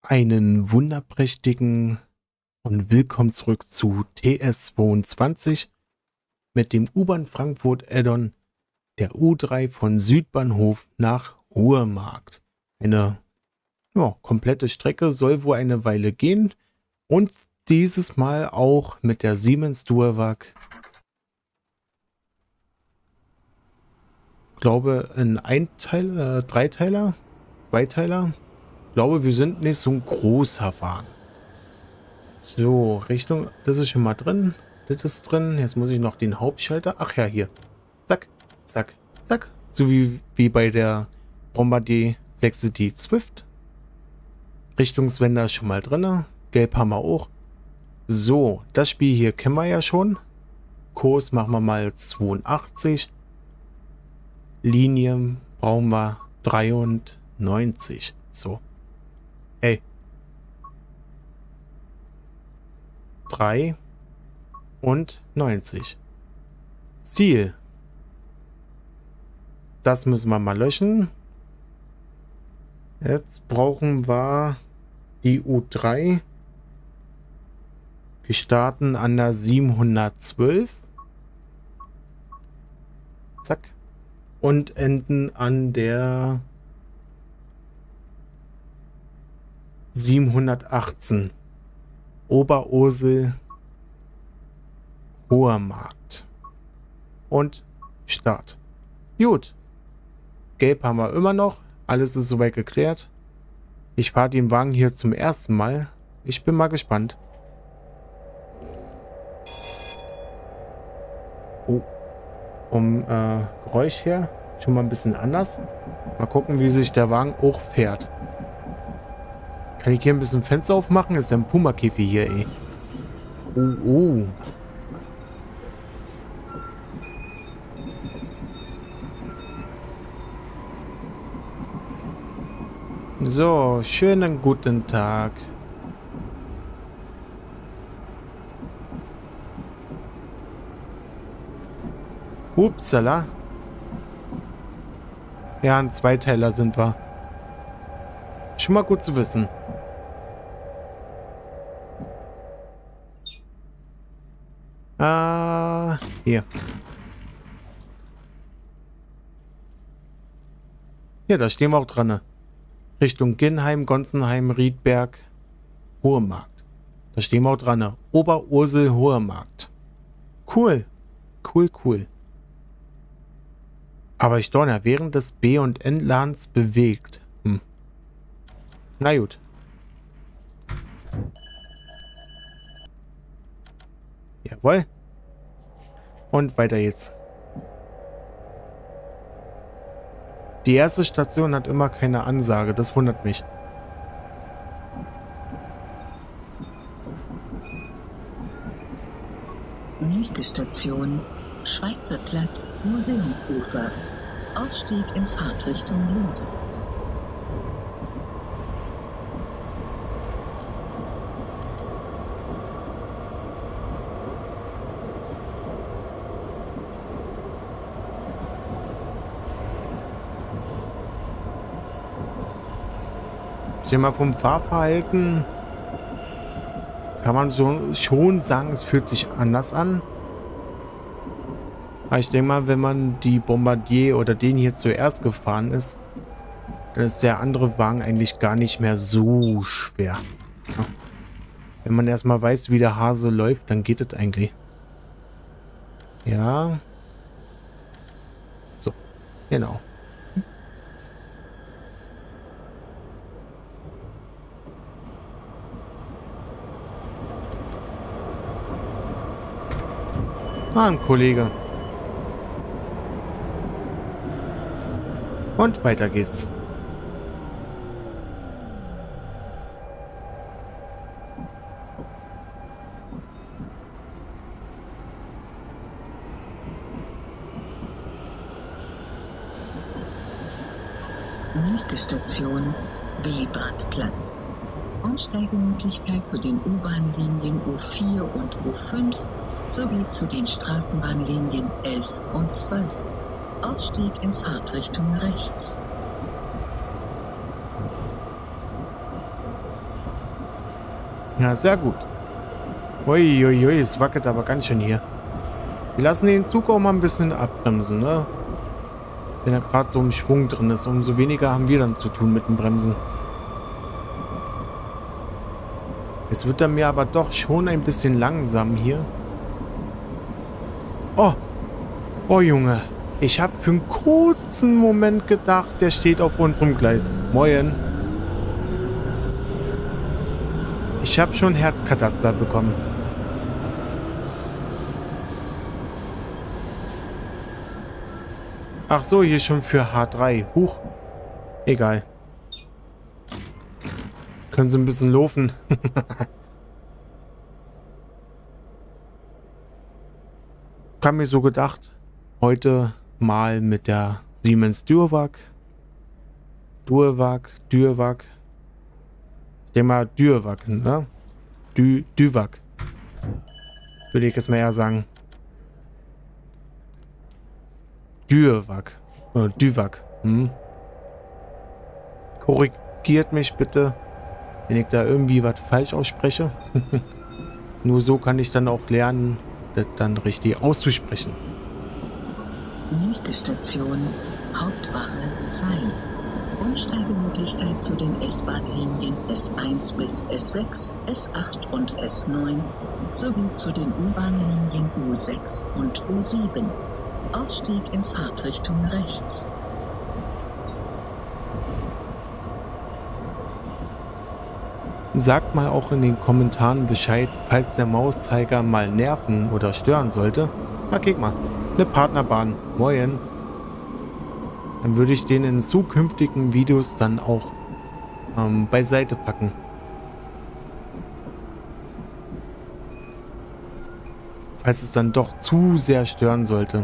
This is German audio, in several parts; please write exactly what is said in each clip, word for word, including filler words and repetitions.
Einen wunderprächtigen und willkommen zurück zu T S zweiundzwanzig mit dem U-Bahn Frankfurt Add-on der U drei von Südbahnhof nach Ruhrmarkt. Eine ja, komplette Strecke soll wohl eine Weile gehen und dieses Mal auch mit der Siemens Duewag. Ich glaube ein Einteiler, äh, Dreiteiler, Zweiteiler. Ich glaube, wir sind nicht so ein großer Wagen. So, Richtung, das ist schon mal drin. Das ist drin. Jetzt muss ich noch den Hauptschalter. Ach ja, hier. Zack, zack, zack. So wie, wie bei der Bombardier Flexity Swift. Richtungswender ist schon mal drin. Gelb haben wir auch. So, das Spiel hier kennen wir ja schon. Kurs machen wir mal zweiundachtzig. Linien brauchen wir dreiundneunzig. So. Hey. drei und neunzig. Ziel. Das müssen wir mal löschen. Jetzt brauchen wir die U drei. Wir starten an der siebenhundertzwölf. Zack. Und enden an der siebenhundertachtzehn. Oberursel, Ruhrmarkt. Und Start. Gut. Gelb haben wir immer noch. Alles ist soweit geklärt. Ich fahre den Wagen hier zum ersten Mal. Ich bin mal gespannt. Oh. Um äh, Geräusch her. Schon mal ein bisschen anders. Mal gucken, wie sich der Wagen auch fährt. Kann ich hier ein bisschen Fenster aufmachen? Ist ja ein Puma-Käfig hier, ey. Oh, oh. So, schönen guten Tag. Upsala. Ja, ein Zweiteiler sind wir. Schon mal gut zu wissen. Ah, hier. Ja, da stehen wir auch dran. Richtung Ginnheim, Gonsenheim, Riedberg, Ruhrmarkt. Da stehen wir auch dran. Oberursel, Ruhrmarkt. Cool. Cool, cool. Aber ich donner, während des B- und Entladens bewegt. Hm. Na gut. Jawohl. Und weiter jetzt. Die erste Station hat immer keine Ansage. Das wundert mich. Nächste Station. Schweizer Platz, Museumsufer. Ausstieg in Fahrtrichtung los. Ich denke mal, vom Fahrverhalten kann man so schon sagen, es fühlt sich anders an. Aber ich denke mal, wenn man die Bombardier oder den hier zuerst gefahren ist, dann ist der andere Wagen eigentlich gar nicht mehr so schwer. Ja. Wenn man erstmal weiß, wie der Hase läuft, dann geht es eigentlich. Ja. So, genau. Ah, ein Kollege. Und weiter geht's. Nächste Station. Willy-Brandt-Platz. Umsteigemöglichkeit zu den U-Bahn-Linien U vier und U fünf sowie zu den Straßenbahnlinien elf und zwölf. Ausstieg in Fahrtrichtung rechts. Ja, sehr gut. Uiuiui, ui, es wackelt aber ganz schön hier. Wir lassen den Zug auch mal ein bisschen abbremsen, ne? Wenn er gerade so im Schwung drin ist, umso weniger haben wir dann zu tun mit dem Bremsen. Es wird dann mir aber doch schon ein bisschen langsam hier. Oh! Oh, Junge. Ich habe für einen kurzen Moment gedacht, der steht auf unserem Gleis. Moin. Ich habe schon Herzkataster bekommen. Ach so, hier schon für H drei. Huch. Egal. Können Sie ein bisschen laufen. Ich habe mir so gedacht, heute mal mit der Siemens Durwag. Durwag, Durwag. Ich denke mal Durwag, ne? Dü, Durwag. Würde ich es mal eher sagen. Durwag. Äh, Durwag. Hm. Korrigiert mich bitte, wenn ich da irgendwie was falsch ausspreche. Nur so kann ich dann auch lernen, das dann richtig auszusprechen. Nächste Station, Hauptwache Zeil. Umsteigemöglichkeit zu den S-Bahn-Linien S eins bis S sechs, S acht und S neun sowie zu den U-Bahn-Linien U sechs und U sieben. Ausstieg in Fahrtrichtung rechts. Sagt mal auch in den Kommentaren Bescheid, falls der Mauszeiger mal nerven oder stören sollte. Ah, guck mal, eine Partnerbahn. Moin. Dann würde ich den in zukünftigen Videos dann auch ähm, beiseite packen. Falls es dann doch zu sehr stören sollte.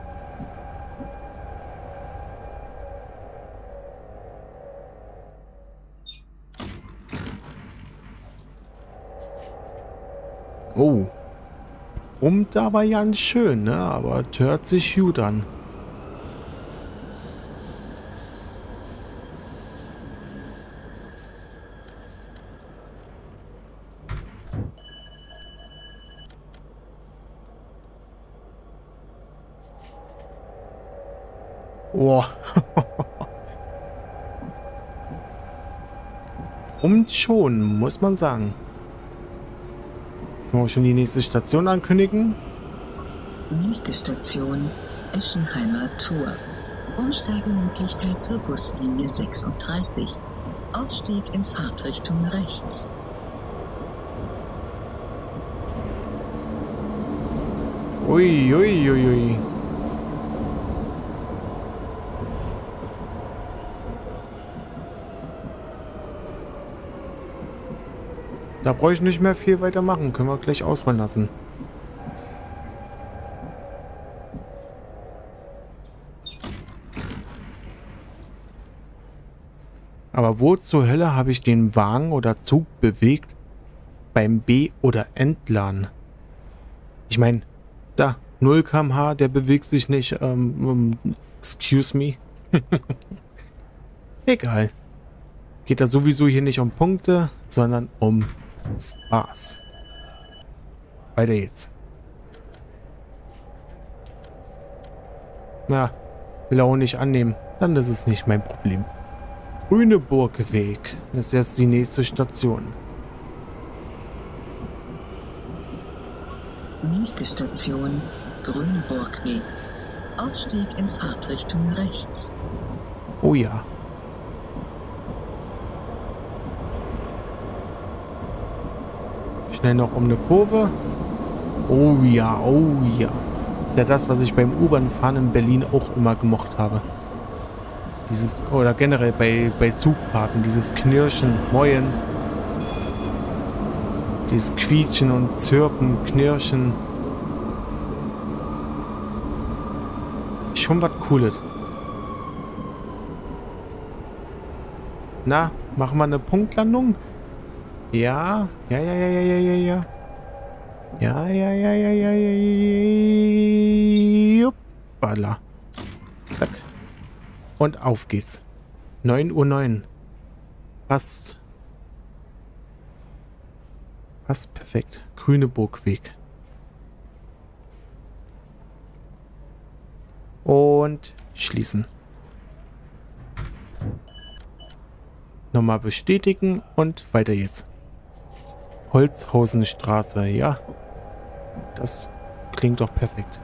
Oh. Brummt aber ganz schön, ne? Aber hört sich gut an. Oh. Brummt schon, muss man sagen. Können wir schon die nächste Station ankündigen? Nächste Station, Eschenheimer Tor. Umsteigemöglichkeit zur Buslinie sechsunddreißig. Ausstieg in Fahrtrichtung rechts. Ui, ui, ui, ui. Da brauche ich nicht mehr viel weiter machen. Können wir gleich ausrollen lassen. Aber wo zur Hölle habe ich den Wagen oder Zug bewegt? Beim B- oder Entladen? Ich meine, da, null Kilometer pro Stunde, der bewegt sich nicht. Ähm, um, excuse me. Egal. Geht da sowieso hier nicht um Punkte, sondern um Spaß. Weiter geht's. Na, will er auch nicht annehmen. Dann ist es nicht mein Problem. Grüneburgweg ist jetzt die nächste Station. Nächste Station, Grüneburgweg. Ausstieg in Fahrtrichtung rechts. Oh ja. Schnell noch um eine Kurve. Oh ja, oh ja. Das ist ja das, was ich beim U-Bahn-Fahren in Berlin auch immer gemocht habe. Dieses, oder generell bei, bei Zugfahrten, dieses Knirschen, Moin. Dieses Quietschen und Zirpen, Knirschen. Schon was Cooles. Na, machen wir eine Punktlandung? Ja, ja, ja, ja, ja, ja, ja, ja. Ja, ja, ja, ja, ja, ja, ja. Juppala. Zack. Und auf geht's. neun Uhr neun. Fast. Passt perfekt. Grüneburgweg. Und schließen. Nochmal bestätigen und weiter jetzt. Holzhausenstraße, ja. Das klingt doch perfekt.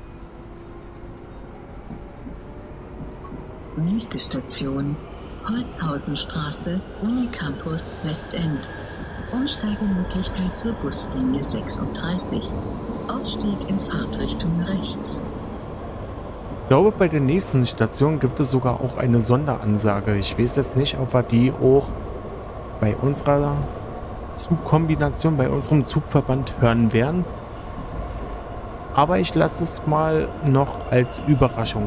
Nächste Station, Holzhausenstraße, Unicampus Westend. Umsteigemöglichkeit zur Buslinie sechsunddreißig. Ausstieg in Fahrtrichtung rechts. Ich glaube, bei der nächsten Station gibt es sogar auch eine Sonderansage. Ich weiß jetzt nicht, ob wir die auch bei unserer Zugkombination, bei unserem Zugverband hören werden. Aber ich lasse es mal noch als Überraschung.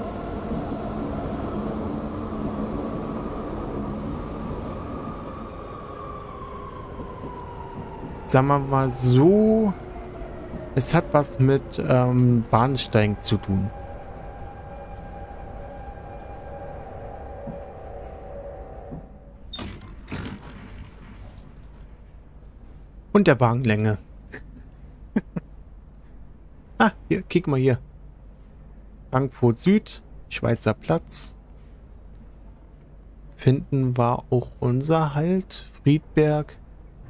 Sagen wir mal so, es hat was mit ähm, Bahnsteig zu tun. Und der Wagenlänge. Ah, hier, kick mal hier. Frankfurt Süd, Schweizer Platz. Finden war auch unser Halt. Friedberg.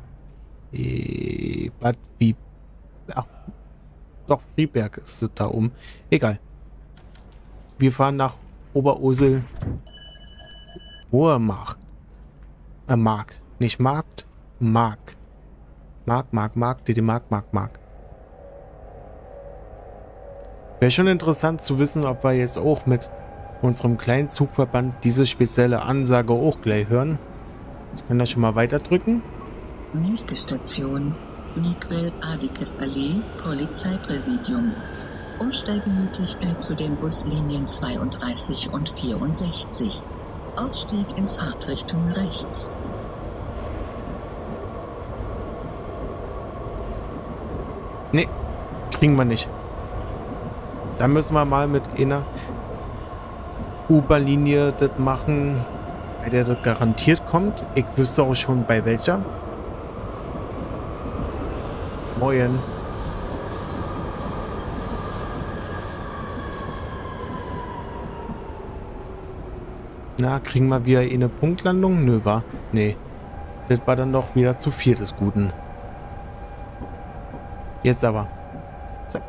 E Bad wie. Ach, doch, Friedberg ist es da oben. Egal. Wir fahren nach Oberursel. Uhrmark. Äh, Mark. Nicht Markt. Mark. Mark, Mark, Mark, D D Mark, Mark, Mark. Wäre schon interessant zu wissen, ob wir jetzt auch mit unserem kleinen Zugverband diese spezielle Ansage auch gleich hören. Ich kann da schon mal weiter drücken. Nächste Station, Miguel Adikes Allee, Polizeipräsidium. Umsteigemöglichkeit zu den Buslinien zweiunddreißig und vierundsechzig. Ausstieg in Fahrtrichtung rechts. Nee, kriegen wir nicht. Da müssen wir mal mit einer U-Bahn-Linie das machen, bei der das garantiert kommt. Ich wüsste auch schon bei welcher. Moin. Na, kriegen wir wieder eine Punktlandung? Nö, war. Nee. Das war dann doch wieder zu viel des Guten. Jetzt aber. Zack.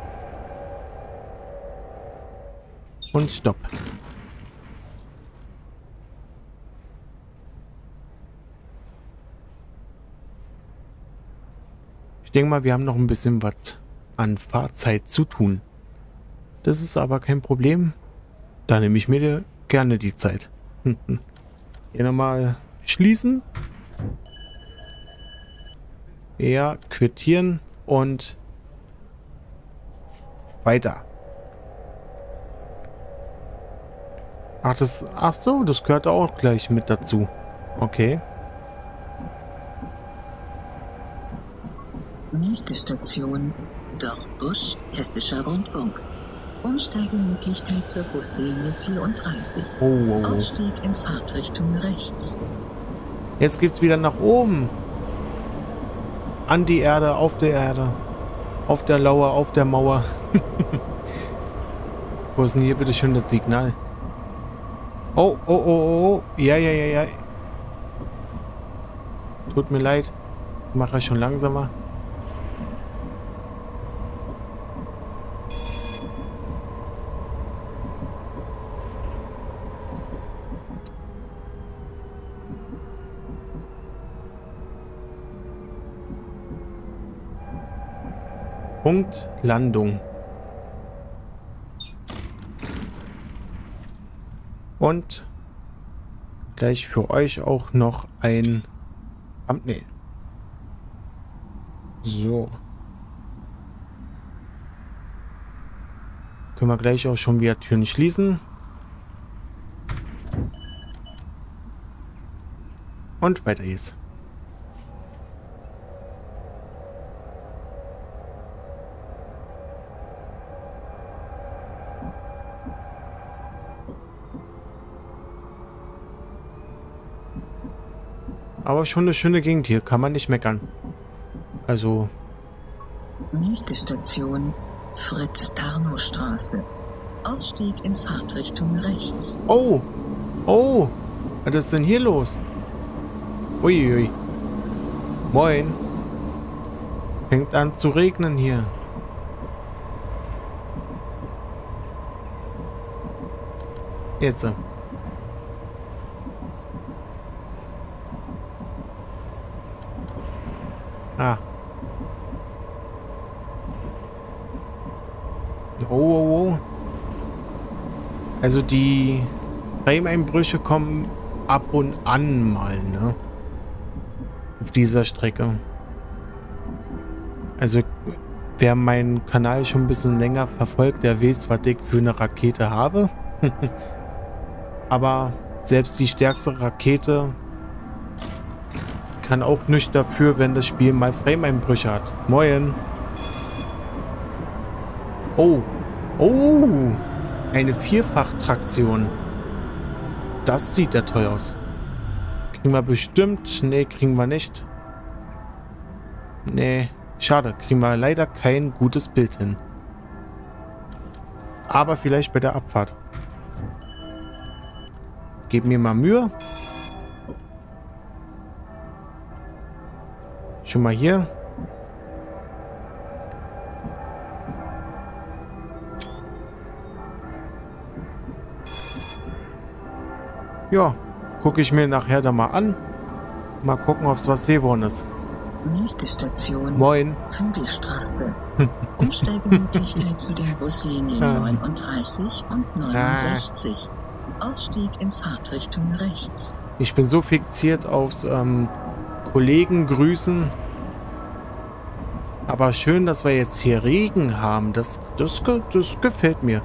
Und stopp. Ich denke mal, wir haben noch ein bisschen was an Fahrzeit zu tun. Das ist aber kein Problem. Da nehme ich mir gerne die Zeit. Hier nochmal schließen. Ja, quittieren und weiter. Ach, das, ach so, das gehört auch gleich mit dazu. Okay. Nächste Station, Dortbusch, Hessischer Rundfunk. Umsteigemöglichkeit zur Buslinie vierunddreißig. Oh, oh, oh. Ausstieg in Fahrtrichtung rechts. Jetzt geht's wieder nach oben. An die Erde, auf der Erde. Auf der Lauer, auf der Mauer. Wo ist denn hier bitte schön das Signal? Oh, oh, oh, oh, oh. Ja, ja, ja, ja. Tut mir leid. Mache ich schon langsamer. Punkt Landung. Und gleich für euch auch noch ein Thumbnail. So. Können wir gleich auch schon wieder Türen schließen. Und weiter geht's. Aber schon eine schöne Gegend hier, kann man nicht meckern. Also... Nächste Station, Fritz-Tarnow-Straße. Ausstieg in Fahrtrichtung rechts. Oh! Oh! Was ist denn hier los? Uiui. Moin. Fängt an zu regnen hier. Jetzt. Ah. Oh, oh, oh. Also die Frame-Einbrüche kommen ab und an mal, ne? Auf dieser Strecke. Also wer meinen Kanal schon ein bisschen länger verfolgt, der weiß, was ich für eine Rakete habe. Aber selbst die stärkste Rakete kann auch nichts dafür, wenn das Spiel mal Frame-Einbrüche hat. Moin. Oh. Oh. Eine Vierfachtraktion. Das sieht ja toll aus. Kriegen wir bestimmt. Nee, kriegen wir nicht. Nee. Schade. Kriegen wir leider kein gutes Bild hin. Aber vielleicht bei der Abfahrt. Gib mir mal Mühe. Schon mal hier. Ja, gucke ich mir nachher da mal an. Mal gucken, ob es was geworden ist. Nächste Station. Moin. Hügelstraße. Umsteigemöglichkeit zu den Buslinien neununddreißig und neunundsechzig. Ausstieg in Fahrtrichtung rechts. Ich bin so fixiert aufs ähm, Kollegen grüßen. Aber schön, dass wir jetzt hier Regen haben. Das, das, das gefällt mir.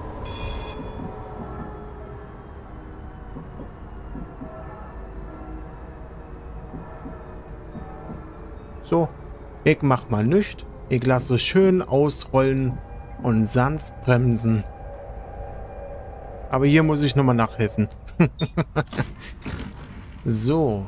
So, ich mach mal nichts. Ich lasse schön ausrollen und sanft bremsen. Aber hier muss ich nochmal nachhelfen. So.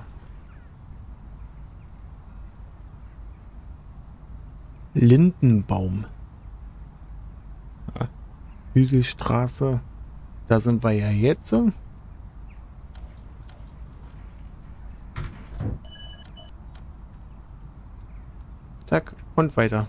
Lindenbaum. Ja. Hügelstraße. Da sind wir ja jetzt. Zack, und weiter.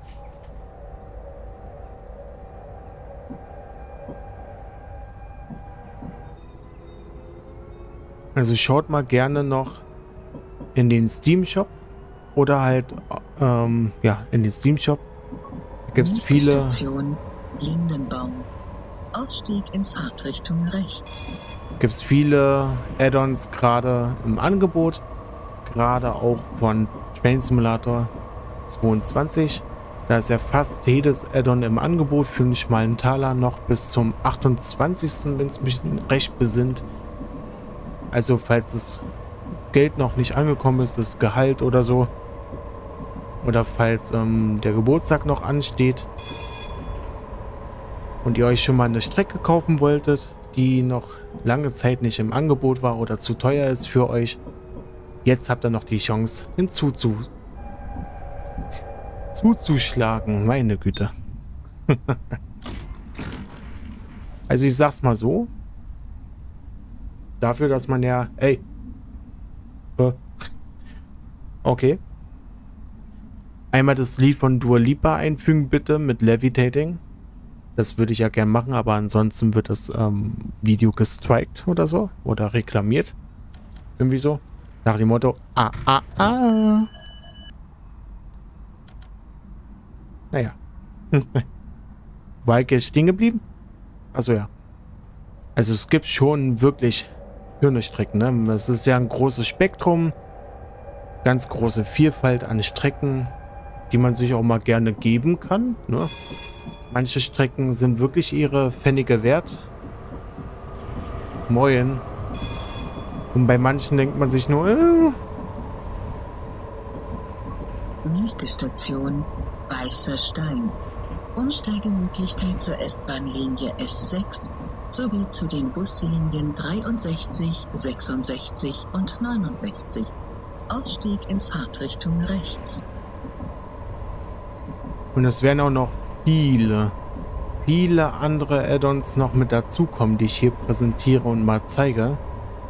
Also schaut mal gerne noch in den Steam Shop oder halt ähm, ja, in den Steam Shop. Da gibt es viele... Station Lindenbaum. Ausstieg in Fahrtrichtung rechts. Gibt es viele Add-ons gerade im Angebot. Gerade auch von Train Simulator zweiundzwanzig. Da ist ja fast jedes Add-on im Angebot für einen schmalen Taler noch bis zum achtundzwanzigsten wenn es mich recht besinnt. Also falls das Geld noch nicht angekommen ist, das Gehalt oder so. Oder falls ähm, der Geburtstag noch ansteht. Und ihr euch schon mal eine Strecke kaufen wolltet, die noch lange Zeit nicht im Angebot war oder zu teuer ist für euch. Jetzt habt ihr noch die Chance hinzuzu zuzuschlagen. Meine Güte. Also ich sag's mal so. Dafür, dass man ja... Ey. Okay. Einmal das Lied von Dua Lipa einfügen, bitte, mit Levitating. Das würde ich ja gern machen, aber ansonsten wird das ähm, Video gestrikt oder so. Oder reklamiert. Irgendwie so. Nach dem Motto, ah, ah, ah. Naja. War ich jetzt stehen geblieben? Achso, ja. Also es gibt schon wirklich schöne Strecken, ne? Es ist ja ein großes Spektrum. Ganz große Vielfalt an Strecken, die man sich auch mal gerne geben kann, ne? Manche Strecken sind wirklich ihre Pfennige wert. Moin. Und bei manchen denkt man sich nur... Äh. Nächste Station, Weißer Stein. Umsteigemöglichkeit zur S-Bahn-Linie S sechs sowie zu den Buslinien dreiundsechzig, sechsundsechzig und neunundsechzig. Ausstieg in Fahrtrichtung rechts. Und es werden auch noch viele, viele andere Add-ons noch mit dazukommen, die ich hier präsentiere und mal zeige.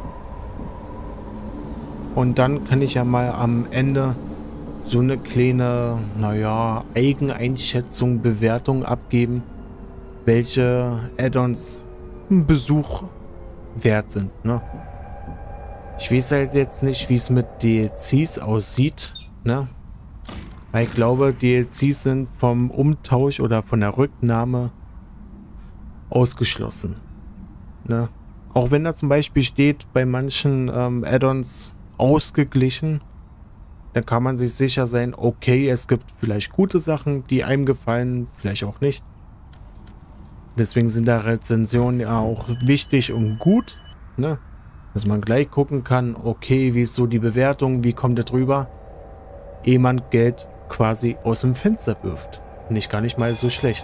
Und dann kann ich ja mal am Ende so eine kleine, naja, Eigeneinschätzung, Bewertung abgeben, welche Add-ons einen Besuch wert sind, ne? Ich weiß halt jetzt nicht, wie es mit D L Cs aussieht, ne? Weil ich glaube, D L Cs sind vom Umtausch oder von der Rücknahme ausgeschlossen, ne? Auch wenn da zum Beispiel steht, bei manchen ähm, Add-ons ausgeglichen, dann kann man sich sicher sein, okay, es gibt vielleicht gute Sachen, die einem gefallen, vielleicht auch nicht. Deswegen sind da Rezensionen ja auch wichtig und gut, ne? Dass man gleich gucken kann, okay, wie ist so die Bewertung, wie kommt der drüber, ehe man Geld quasi aus dem Fenster wirft. Nicht gar nicht mal so schlecht.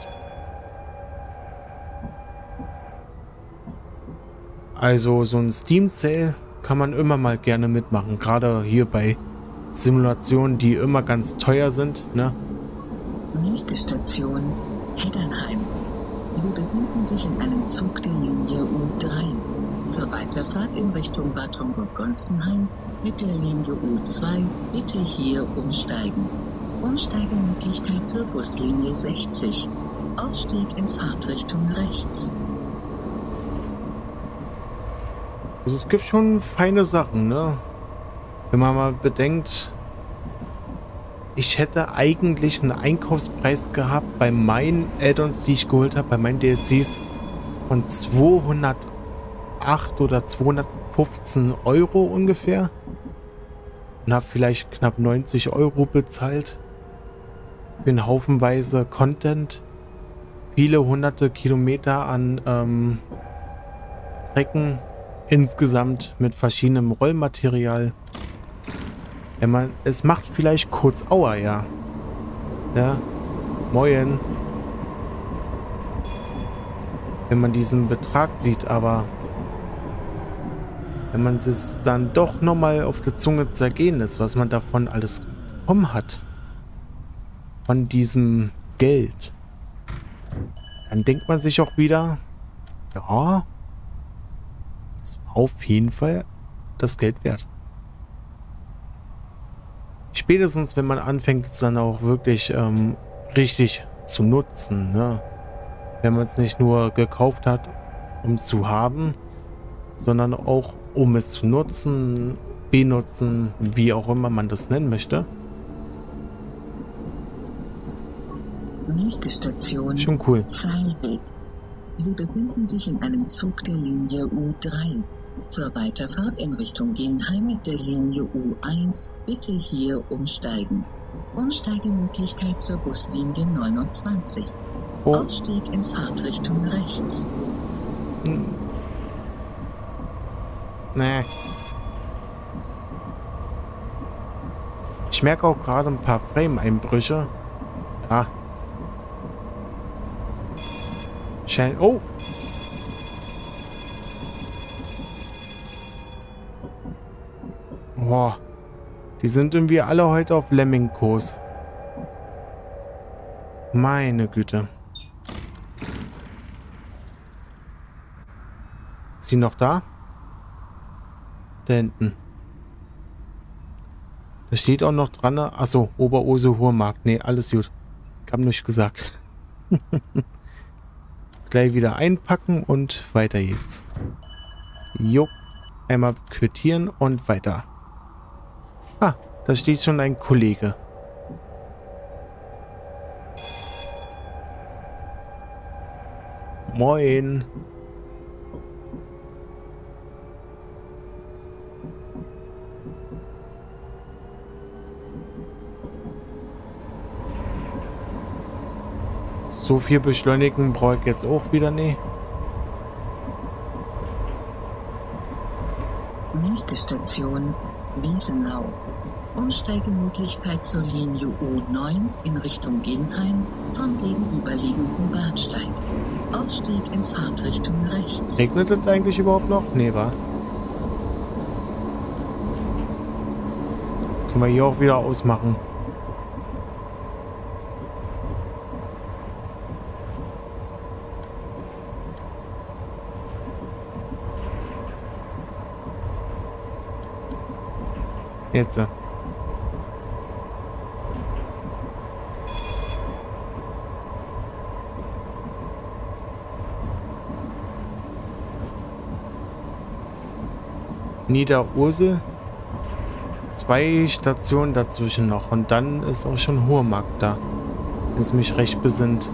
Also so ein Steam Sale kann man immer mal gerne mitmachen, gerade hier bei Simulationen, die immer ganz teuer sind, ne? Nächste Station, Heddernheim. Sie befinden sich in einem Zug der Linie U drei. Zur Weiterfahrt in Richtung Bad Homburg-Gonzenheim mit der Linie U zwei bitte hier umsteigen. Umsteigemöglichkeit zur Buslinie sechzig. Ausstieg in Fahrtrichtung rechts. Also es gibt schon feine Sachen, ne? Wenn man mal bedenkt, ich hätte eigentlich einen Einkaufspreis gehabt bei meinen Add-ons, die ich geholt habe, bei meinen D L Cs von zweihundertacht oder zweihundertfünfzehn Euro ungefähr. Und habe vielleicht knapp neunzig Euro bezahlt für einen Haufenweise Content. Viele hunderte Kilometer an ähm, Strecken insgesamt mit verschiedenem Rollmaterial. Wenn man, es macht vielleicht kurz Aua, ja. Ja, moin. Wenn man diesen Betrag sieht, aber wenn man es dann doch nochmal auf der Zunge zergehen lässt, was man davon alles bekommen hat, von diesem Geld, dann denkt man sich auch wieder, ja, das war auf jeden Fall das Geld wert. Spätestens, wenn man anfängt, es dann auch wirklich ähm, richtig zu nutzen, ne? Wenn man es nicht nur gekauft hat, um es zu haben, sondern auch, um es zu nutzen, benutzen, wie auch immer man das nennen möchte. Nächste Station, Schon cool. Zeilweg. Sie befinden sich in einem Zug der Linie U drei. Zur Weiterfahrt in Richtung Genheim mit der Linie U eins bitte hier umsteigen. Umsteigemöglichkeit zur Buslinie neunundzwanzig. Oh. Ausstieg in Fahrtrichtung rechts. Hm. Nee. Ich merke auch gerade ein paar Frame-Einbrüche. Ah. Schein. Oh! Boah. Die sind irgendwie alle heute auf Lemming-Kurs. Meine Güte. Ist sie noch da? Da hinten. Da steht auch noch dran. Achso, Oberose Hurmarkt. Nee, alles gut. Ich hab nichts gesagt. Gleich wieder einpacken und weiter geht's. Jo. Einmal quittieren und weiter. Ah, da steht schon ein Kollege. Moin. So viel beschleunigen brauche ich jetzt auch wieder nicht. Nächste Station, Wiesenau. Umsteigemöglichkeit zur Linie U neun in Richtung Genheim vom gegenüberliegenden Bahnsteig. Ausstieg in Fahrtrichtung rechts. Regnet es eigentlich überhaupt noch? Nee, wa? Können wir hier auch wieder ausmachen. Jetzt. Niederursel. Zwei Stationen dazwischen noch. Und dann ist auch schon Hohemarkt da. Wenn es mich recht besinnt.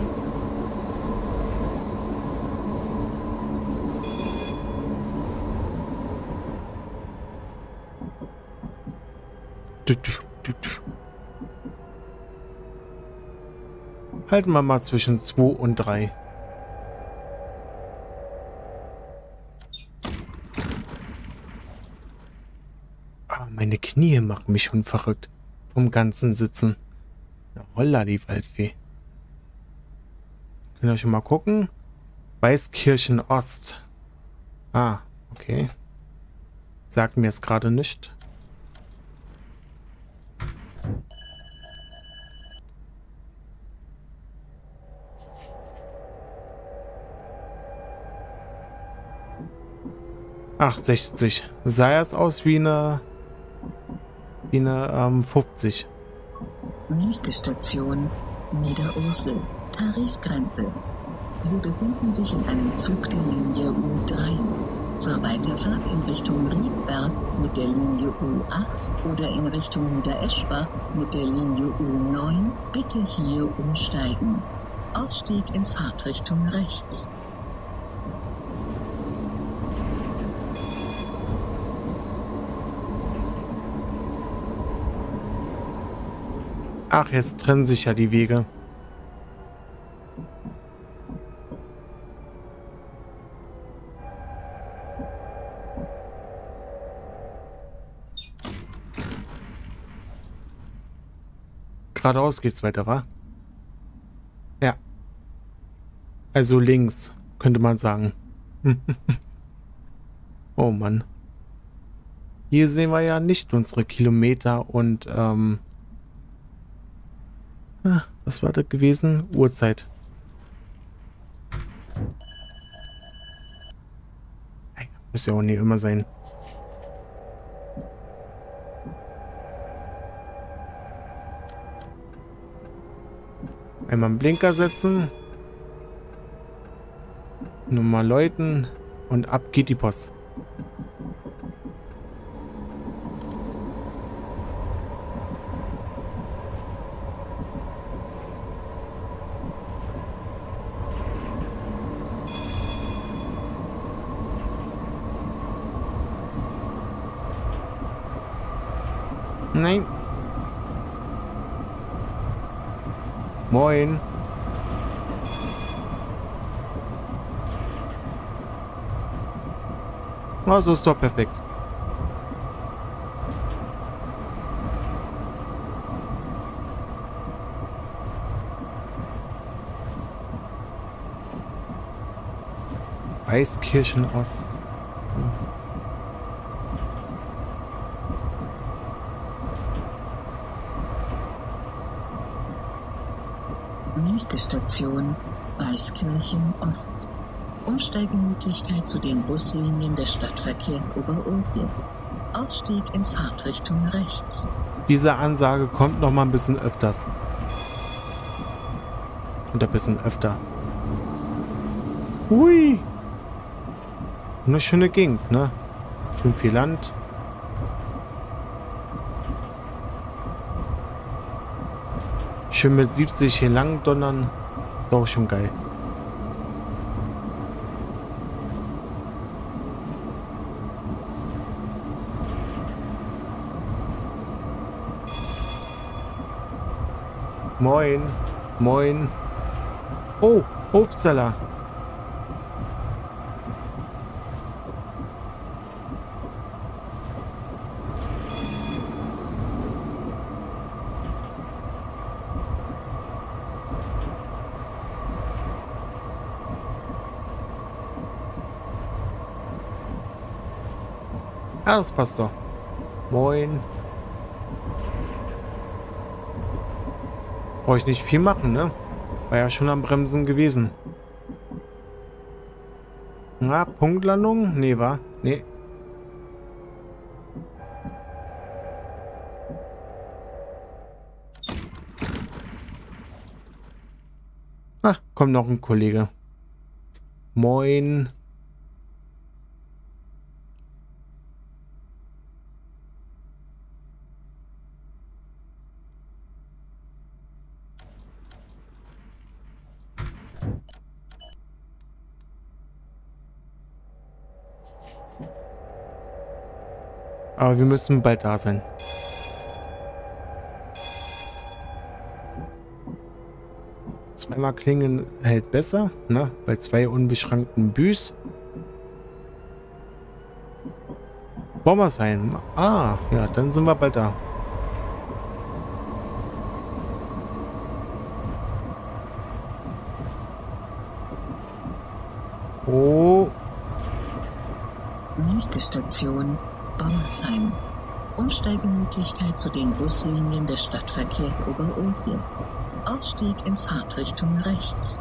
Halten wir mal zwischen zwei und drei. Ah, meine Knie machen mich schon verrückt. Vom ganzen Sitzen. Na holla, die Waldfee. Können wir schon mal gucken. Weißkirchen Ost. Ah, okay. Sagt mir es gerade nicht. Ach, sechzig. Sah erst aus wie eine... wie eine ähm, fünfzig. Nächste Station, Niederursel, Tarifgrenze. Sie befinden sich in einem Zug der Linie U drei. Zur Weiterfahrt in Richtung Riedberg mit der Linie U acht oder in Richtung Niedereschbach mit der Linie U neun bitte hier umsteigen. Ausstieg in Fahrtrichtung rechts. Ach, jetzt trennen sich ja die Wege. Geradeaus geht's weiter, wa? Ja. Also links, könnte man sagen. Oh Mann. Hier sehen wir ja nicht unsere Kilometer und, ähm... Ah, was war das gewesen? Uhrzeit. Muss ja auch nicht immer sein. Einmal einen Blinker setzen. Nummer läuten. Und ab geht die Post. Nein. Moin. Oh, so ist doch perfekt. Weißkirchen Ost. Nächste Station, Weißkirchen Ost. Umsteigemöglichkeit zu den Buslinien des Stadtverkehrs Oberursel. Ausstieg in Fahrtrichtung rechts. Diese Ansage kommt noch mal ein bisschen öfters. Und ein bisschen öfter. Hui! Eine schöne Gegend, ne? Schön viel Land. Schön mit siebzig hier lang donnern. Ist auch schon geil. Moin. Moin. Oh, Upsala. Ah, das passt doch. Moin. Brauche ich nicht viel machen, ne? War ja schon am Bremsen gewesen. Na, Punktlandung? Nee, war? Nee. Ah, kommt noch ein Kollege. Moin. Aber wir müssen bald da sein. Zweimal klingen hält besser, ne? Bei zwei unbeschränkten Büs. Wollen wir sein? Ah, ja, dann sind wir bald da. Oh. Nächste Station, Bommersheim. Umsteigemöglichkeit zu den Buslinien des Stadtverkehrs Oberursel. Ausstieg in Fahrtrichtung rechts.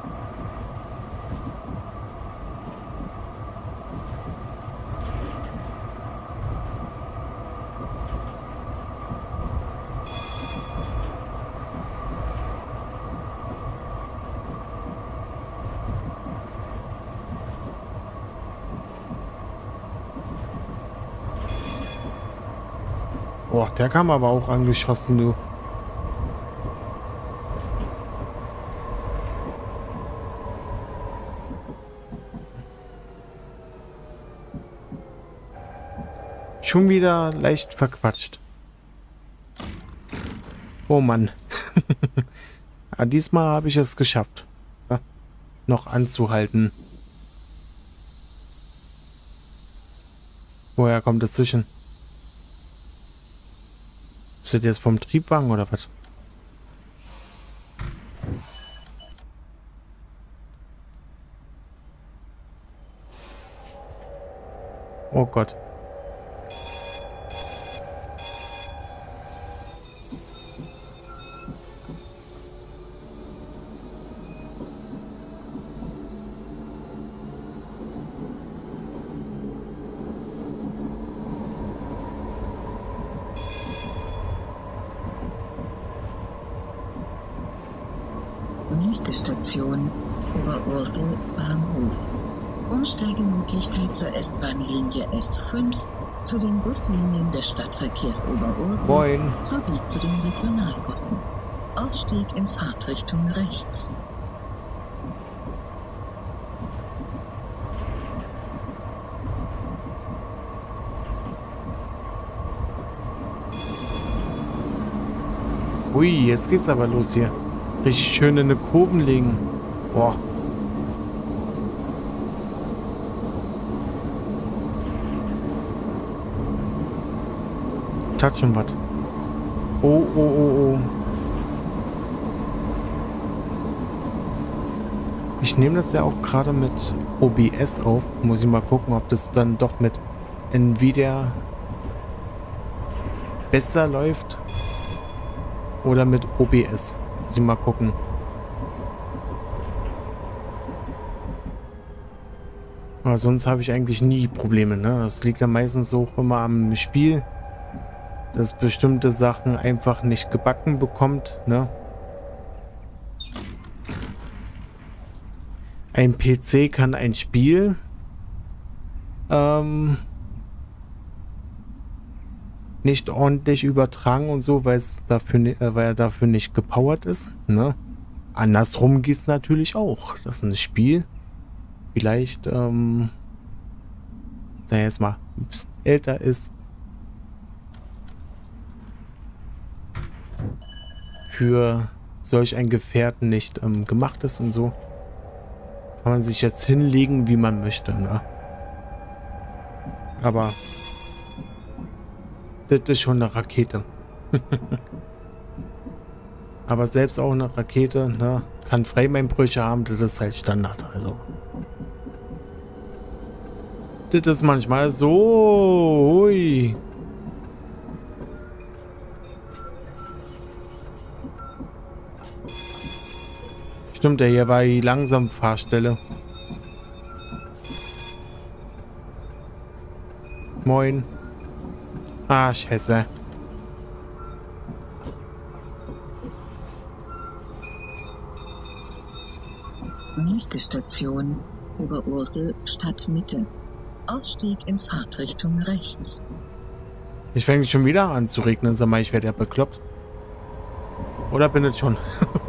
Boah, der kam aber auch angeschossen, du. Schon wieder leicht verquatscht. Oh Mann. Aber diesmal habe ich es geschafft, ja, noch anzuhalten. Woher kommt das zwischen? Ist das jetzt vom Triebwagen oder was? Oh Gott. Nächste Station, Oberursel Bahnhof. Umsteigemöglichkeit zur S-Bahn-Linie S fünf, zu den Buslinien des Stadtverkehrs Oberursel Moin. sowie zu den Regionalbussen. Ausstieg in Fahrtrichtung rechts. Ui, jetzt geht's aber los hier. Richtig schön in eine Kurven legen. Boah. Tat schon was. Oh, oh, oh, oh. Ich nehme das ja auch gerade mit O B S auf. Muss ich mal gucken, ob das dann doch mit Nvidia besser läuft. Oder mit O B S. Muss ich mal gucken. Aber sonst habe ich eigentlich nie Probleme, ne? Das liegt ja meistens auch immer am Spiel, dass bestimmte Sachen einfach nicht gebacken bekommt, ne? Ein P C kann ein Spiel ähm, nicht ordentlich übertragen und so, weil es dafür, äh, weil er dafür nicht gepowert ist, ne? Andersrum geht es natürlich auch, dass ein Spiel vielleicht, ähm, sagen wir jetzt mal, ein bisschen älter ist, für solch ein Gefährten nicht ähm, gemacht ist und so. Kann man sich jetzt hinlegen, wie man möchte, ne? Aber das ist schon eine Rakete. Aber selbst auch eine Rakete, ne, kann Frame-Einbrüche haben, das ist halt Standard, also. Das ist manchmal so, hui. Stimmt, der hier war die langsame Fahrstelle. Moin. Ah, scheiße. Nächste Station, Oberursel, Stadtmitte. Ausstieg in Fahrtrichtung rechts. Ich fange schon wieder an zu regnen. Sag mal, ich werde ja bekloppt. Oder bin ich schon?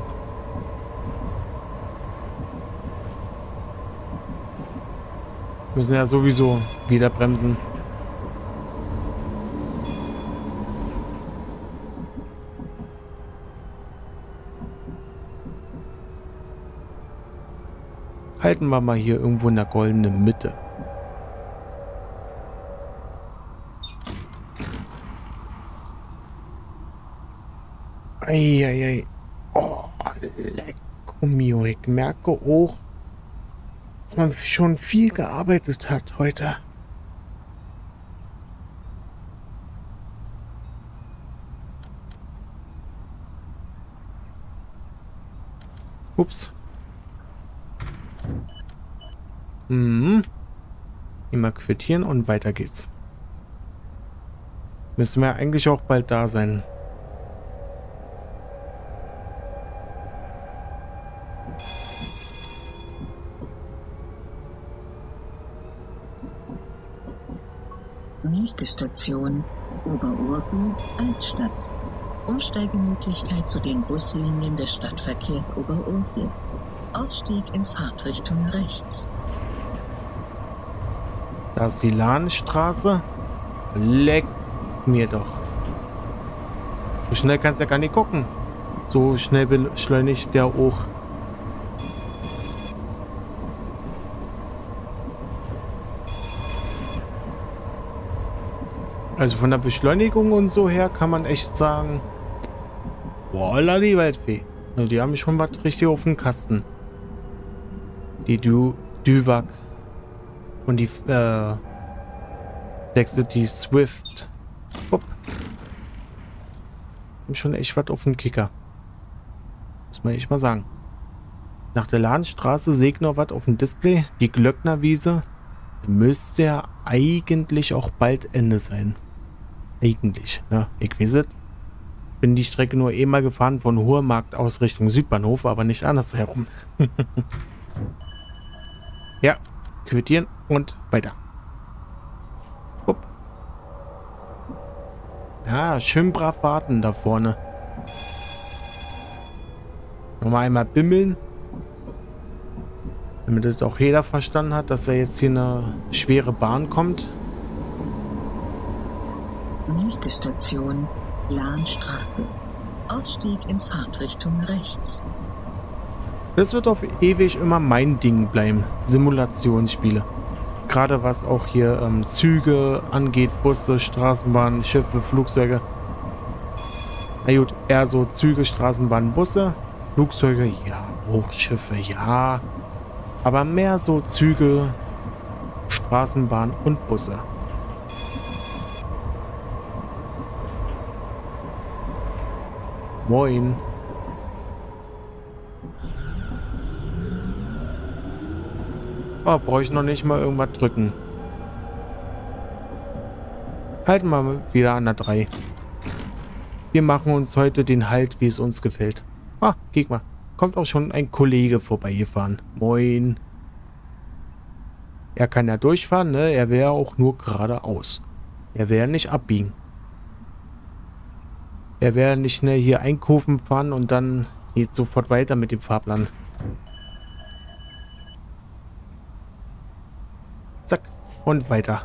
Müssen ja sowieso wieder bremsen. Halten wir mal hier irgendwo in der goldenen Mitte. Eieiei. Oh, lecko mio. Ich merke auch, dass man schon viel gearbeitet hat heute. Ups. Mhm. Immer quittieren und weiter geht's. Müssen wir eigentlich auch bald da sein. Nächste Station, Oberursel, Altstadt. Umsteigemöglichkeit zu den Buslinien des Stadtverkehrs Oberursel. Ausstieg in Fahrtrichtung rechts. Da ist die Lahnstraße. Leck mir doch. So schnell kannst du ja gar nicht gucken. So schnell beschleunigt der auch. Also von der Beschleunigung und so her kann man echt sagen, voila die Waldfee. Also die haben schon was richtig auf dem Kasten. Die du Düwag und die äh, Dexity Swift. Hopp. Haben schon echt was auf dem Kicker. Muss man echt mal sagen. Nach der Lahnstraße sehe ich noch was auf dem Display. Die Glöcknerwiese müsste ja eigentlich auch bald Ende sein. Eigentlich, ne? Ich weiß es. Bin die Strecke nur eh mal gefahren von Hohermarkt aus Richtung Südbahnhof, aber nicht andersherum. Ja, quittieren und weiter. Hopp. Ja, schön brav warten da vorne. Nochmal einmal bimmeln. Damit das auch jeder verstanden hat, dass da jetzt hier eine schwere Bahn kommt. Nächste Station, Lahnstraße. Ausstieg in Fahrtrichtung rechts. Das wird auf ewig immer mein Ding bleiben. Simulationsspiele. Gerade was auch hier ähm, Züge angeht, Busse, Straßenbahnen, Schiffe, Flugzeuge. Na gut, eher so Züge, Straßenbahnen, Busse. Flugzeuge, ja, Hochschiffe, ja. Aber mehr so Züge, Straßenbahn und Busse. Moin. Oh, brauche ich noch nicht mal irgendwas drücken. Halten wir mal wieder an der drei. Wir machen uns heute den Halt, wie es uns gefällt. Ah, guck mal. Kommt auch schon ein Kollege vorbeigefahren. Moin. Er kann ja durchfahren, ne? Er wäre auch nur geradeaus. Er wäre nicht abbiegen. Er wäre nicht schnell hier einkaufen fahren und dann geht sofort weiter mit dem Fahrplan. Zack. Und weiter.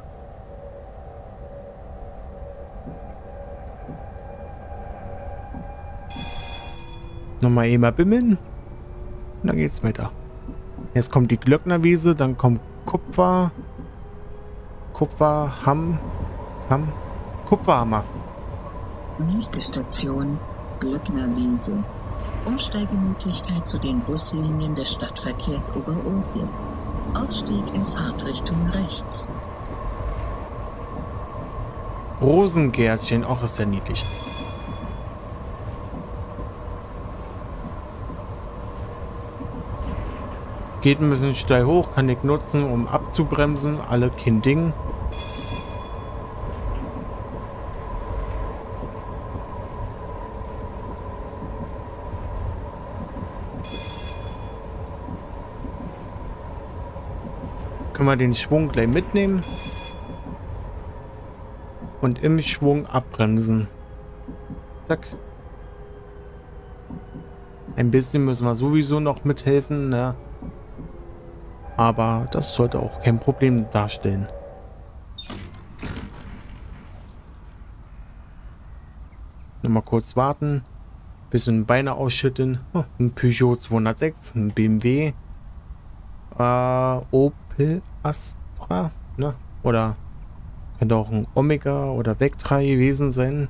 Nochmal eben bimmeln. Und dann geht's weiter. Jetzt kommt die Glöcknerwiese, dann kommt Kupfer. Kupfer, Hamm. Hamm. Kupferhammer. Nächste Station, Glöcknerwiese. Umsteigemöglichkeit zu den Buslinien des Stadtverkehrs Oberursel. Ausstieg in Fahrtrichtung rechts. Rosengärtchen, auch ist sehr niedlich. Geht ein bisschen steil hoch, kann ich nutzen, um abzubremsen. Alle kein Ding. Können wir den Schwung gleich mitnehmen. Und im Schwung abbremsen. Zack. Ein bisschen müssen wir sowieso noch mithelfen, ne? Aber das sollte auch kein Problem darstellen. Nochmal kurz warten. Bisschen Beine ausschütteln. Oh, ein Peugeot zweihundertsechs, ein B M W. Äh, Opel Astra, ne? Oder könnte auch ein Omega oder Vectra gewesen sein.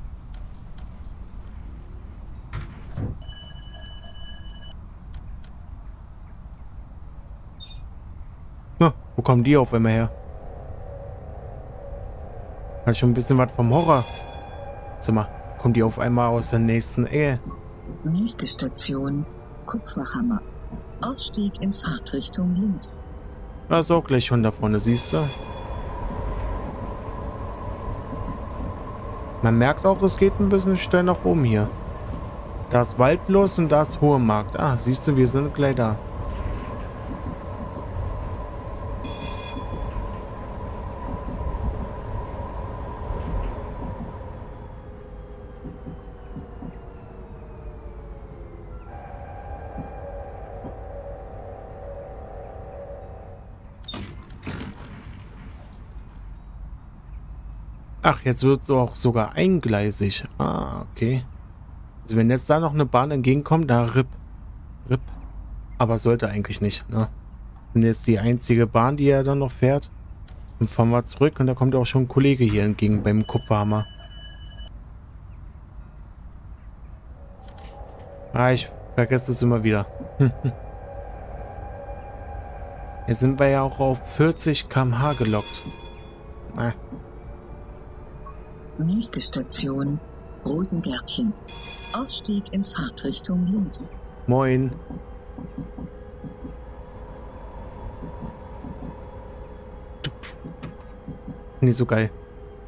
Ja, wo kommen die auf einmal her? Hat schon ein bisschen was vom Horror. Sag mal, kommen die auf einmal aus der nächsten Ecke? Nächste Station, Kupferhammer. Ausstieg in Fahrtrichtung links. Da ist auch gleich schon da vorne, siehst du? Man merkt auch, das geht ein bisschen steil nach oben hier. Da ist Waldlos und da ist Hohe Markt. Ah, siehst du, wir sind gleich da. Ach, jetzt wird es auch sogar eingleisig. Ah, okay. Also wenn jetzt da noch eine Bahn entgegenkommt, da ripp. Ripp. Aber sollte eigentlich nicht, ne? Sind jetzt die einzige Bahn, die er dann noch fährt. Dann fahren wir zurück und da kommt auch schon ein Kollege hier entgegen beim Kupferhammer. Ah, ich vergesse es immer wieder. Jetzt sind wir ja auch auf vierzig Kilometer pro Stunde gelockt. Ah. Nächste Station, Rosengärtchen. Ausstieg in Fahrtrichtung links. Moin. Nicht so geil.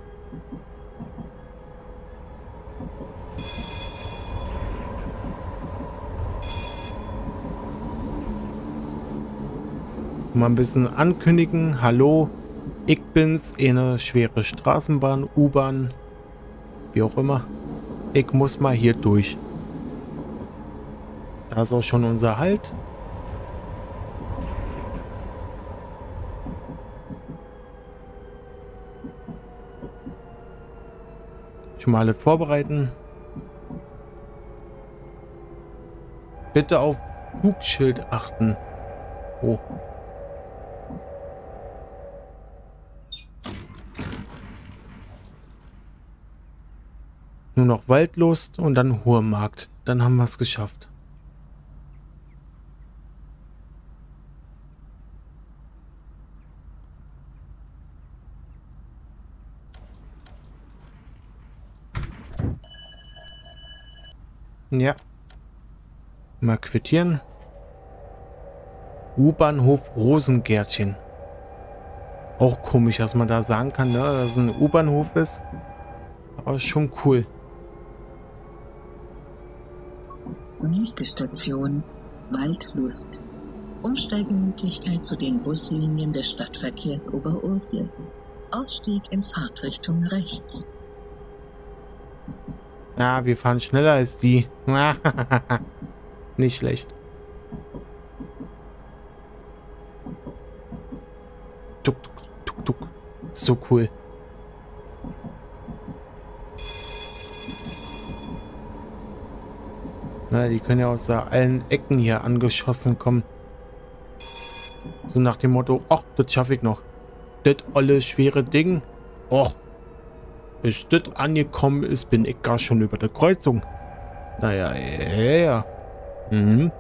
Mal ein bisschen ankündigen. Hallo, ich bin's, eine schwere Straßenbahn, U-Bahn, wie auch immer. Ich muss mal hier durch. Da ist auch schon unser Halt. Schon mal alles vorbereiten. Bitte auf Fugschild achten. Oh. Nur noch Waldlust und dann Hohe Markt. Dann haben wir es geschafft. Ja. Mal quittieren. U-Bahnhof Rosengärtchen. Auch komisch, dass man da sagen kann, ne, dass es ein U-Bahnhof ist. Aber ist schon cool. Nächste Station, Waldlust. Umsteigemöglichkeit zu den Buslinien des Stadtverkehrs Oberursel. Ausstieg in Fahrtrichtung rechts. Ja, wir fahren schneller als die. Nicht schlecht. Tuk, tuk, tuk, tuk. So cool. Na, die können ja aus allen Ecken hier angeschossen kommen. So nach dem Motto, ach, das schaffe ich noch. Das olle schwere Ding. Och, bis das angekommen ist, bin ich gar schon über der Kreuzung. Naja, ja, ja. Mhm.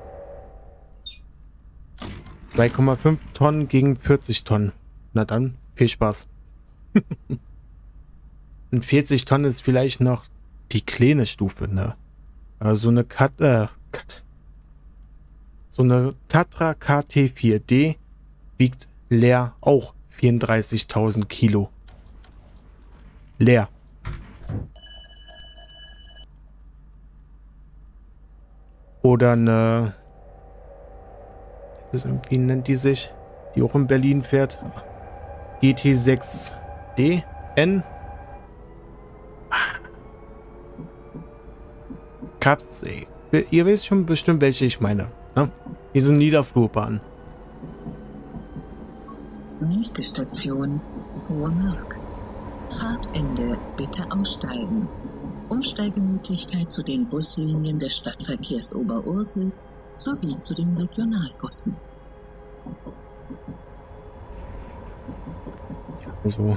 zwei Komma fünf Tonnen gegen vierzig Tonnen. Na dann, viel Spaß. Und vierzig Tonnen ist vielleicht noch die kleine Stufe, ne? Also eine Kat äh, Kat so eine Tatra K T vier D wiegt leer auch vierunddreißigtausend Kilo. Leer. Oder eine, das, wie nennt die sich? die auch in Berlin fährt. G T sechs D N. Caps, ey. Ihr wisst schon bestimmt, welche ich meine. Ne? Hier sind Niederflurbahnen. Nächste Station, Hohe Mörk. Fahrtende, bitte aussteigen. Umsteigemöglichkeit zu den Buslinien des Stadtverkehrs Oberursel sowie zu den Regionalbussen. Also.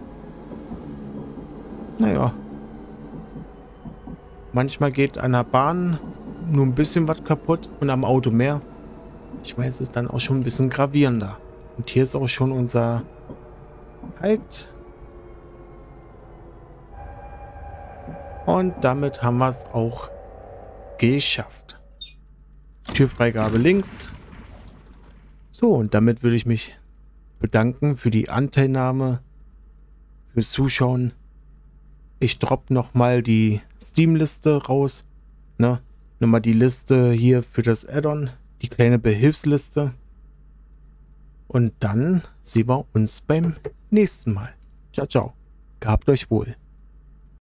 Naja. Manchmal geht an der Bahn nur ein bisschen was kaputt und am Auto mehr. Ich weiß, es ist dann auch schon ein bisschen gravierender. Und hier ist auch schon unser Halt. Und damit haben wir es auch geschafft. Türfreigabe links. So, und damit würde ich mich bedanken für die Anteilnahme, fürs Zuschauen. Ich droppe nochmal die Steam-Liste raus. Ne? Nochmal die Liste hier für das Add-on. Die kleine Behilfsliste. Und dann sehen wir uns beim nächsten Mal. Ciao, ciao. Gehabt euch wohl.